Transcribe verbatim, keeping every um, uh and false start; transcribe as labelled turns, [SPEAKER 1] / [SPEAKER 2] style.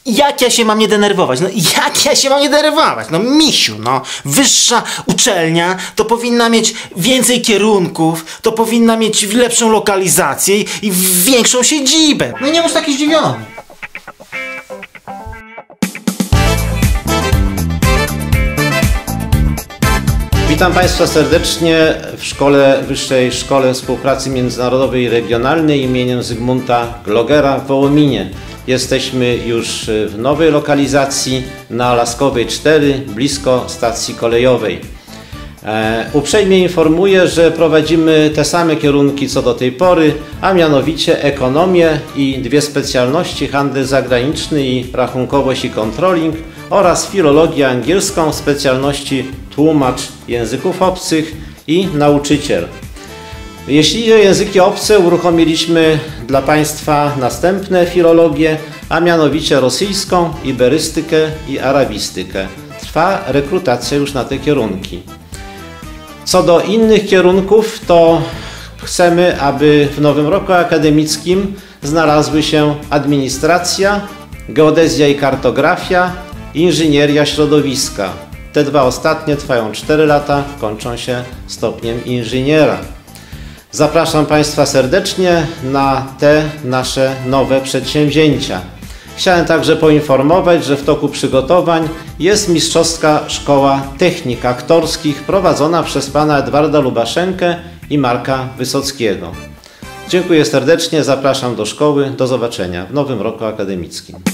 [SPEAKER 1] Jak ja się mam nie denerwować? No jak ja się mam nie denerwować? No misiu, no. Wyższa uczelnia to powinna mieć więcej kierunków, to powinna mieć lepszą lokalizację i, i większą siedzibę. No i nie bądź taki zdziwiony.
[SPEAKER 2] Witam Państwa serdecznie w Szkole Wyższej Szkole Współpracy Międzynarodowej i Regionalnej imieniem Zygmunta Glogera w Wołominie. Jesteśmy już w nowej lokalizacji na Laskowej cztery, blisko stacji kolejowej. E, uprzejmie informuję, że prowadzimy te same kierunki co do tej pory, a mianowicie ekonomię i dwie specjalności: handel zagraniczny i rachunkowość i controlling, oraz filologię angielską w specjalności tłumacz języków obcych i nauczyciel. Jeśli chodzi o języki obce, uruchomiliśmy dla Państwa następne filologie, a mianowicie rosyjską, iberystykę i arabistykę. Trwa rekrutacja już na te kierunki. Co do innych kierunków, to chcemy, aby w nowym roku akademickim znalazły się administracja, geodezja i kartografia, inżynieria środowiska. Te dwa ostatnie trwają cztery lata, kończą się stopniem inżyniera. Zapraszam Państwa serdecznie na te nasze nowe przedsięwzięcia. Chciałem także poinformować, że w toku przygotowań jest Mistrzowska Szkoła Technik Aktorskich prowadzona przez pana Edwarda Lubaszenkę i Marka Wysockiego. Dziękuję serdecznie, zapraszam do szkoły, do zobaczenia w nowym roku akademickim.